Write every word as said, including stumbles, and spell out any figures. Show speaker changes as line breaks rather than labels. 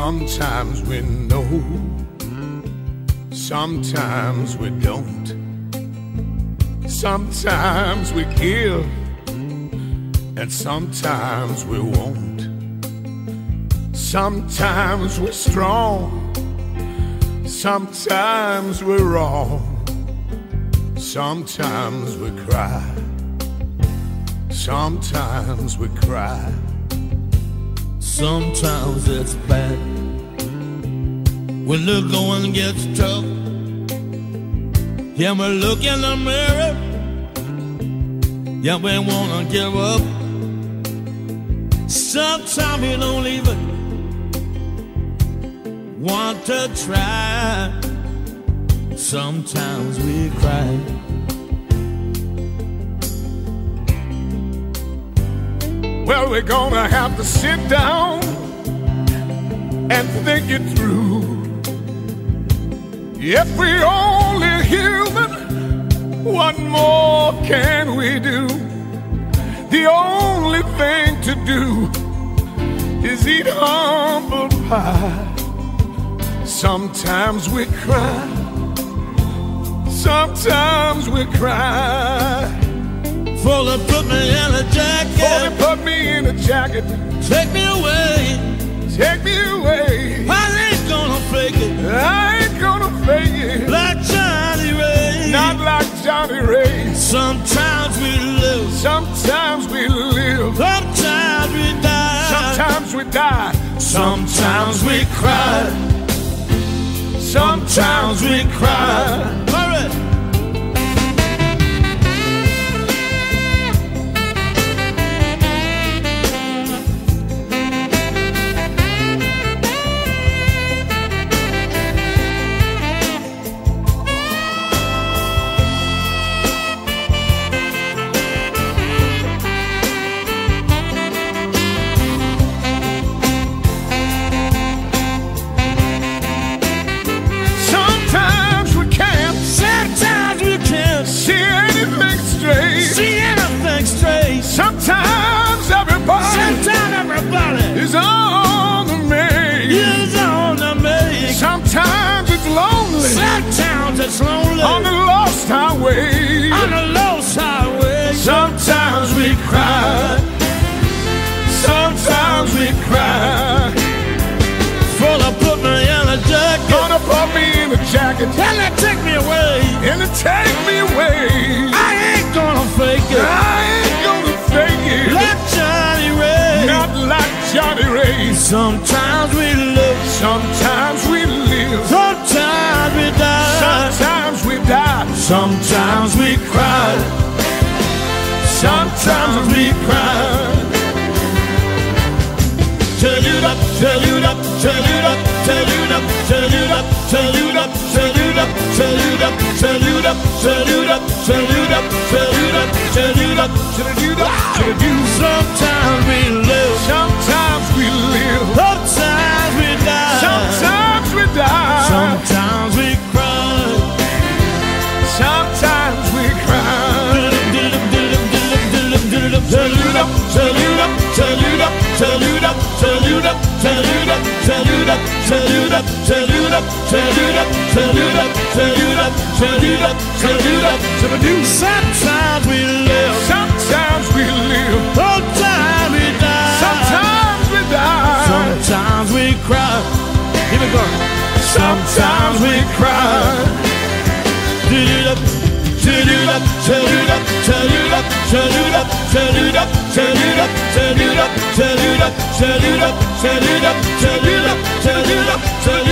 Sometimes we know, sometimes we don't. Sometimes we give, and sometimes we won't. Sometimes we're strong, sometimes we're wrong. Sometimes we cry, sometimes we cry.
Sometimes it's bad when the going gets tough. Yeah, we look in the mirror, yeah, we wanna give up. Sometimes we don't even want to try. Sometimes we cry.
Well, we're gonna have to sit down and think it through. If we're only human, what more can we do? The only thing to do is eat humble pie. Sometimes we cry, sometimes we cry.
For they put me in a jacket,
For they put me in a jacket,
take me away,
take me away.
I ain't gonna fake it,
I ain't gonna fake it,
like Johnny Ray.
not like Johnny Ray.
Sometimes we live,
Sometimes we live,
sometimes we die,
sometimes we die,
sometimes we cry,
sometimes we cry.
Hurry.
Sometimes everybody,
Sometimes everybody
is on the make.
is on the make.
Sometimes it's lonely,
Sometimes it's lonely
on the lost highway.
on the lost highway.
Sometimes we cry, sometimes we cry.
For they put me in a jacket,
Gonna put me in a jacket
and they take me away.
and they take me away.
I ain't gonna fake it,
I ain't gonna fake it,
like Johnny Ray.
not like Johnny Ray.
Sometimes we live,
Sometimes we live,
sometimes we die,
sometimes we die,
sometimes we cry,
sometimes we cry.
Tell you up, tell you up, tell you up, tell you up, tell you up, tell you up, tell you up, tell you up, tell you up, tell you up, tell you up, tell you up, tell you up, tell you up, tell you. Sometimes we live,
Sometimes we live,
sometimes we die,
sometimes we die,
sometimes we cry,
sometimes we cry.
tell you up, tell you up, tell you up, tell you up, tell you up, tell you up, tell you up, tell you up, tell you up, tell you up, tell you up, tell you up, tell you up, tell you up, tell you. Sometimes we live,
Sometimes we live,
sometimes we die,
sometimes we die,
sometimes we cry. Here we go.
sometimes we cry.
Tell you up, tell you up, tell you up, tell you up, tell you up, tell you up, tell you up, tell you up, tell you up, tell you up, tell you up, tell you up, tell you up, tell you up, tell